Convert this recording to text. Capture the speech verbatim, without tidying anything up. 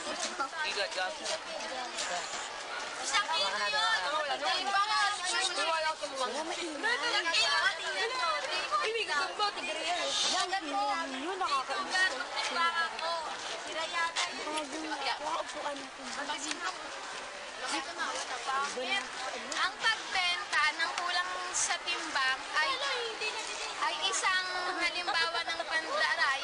Igat gas. Isang kilo yun. Wala ko mo. Ilang kilo? Tingnan mo. Ibig ko ba tigre yan? Yan mo. Yun nakakainis. Ako. Sira yata yun. Nakaupuan natin. Ang pagbenta ng kulang sa timbang ay ay isang halimbawa ng pandaray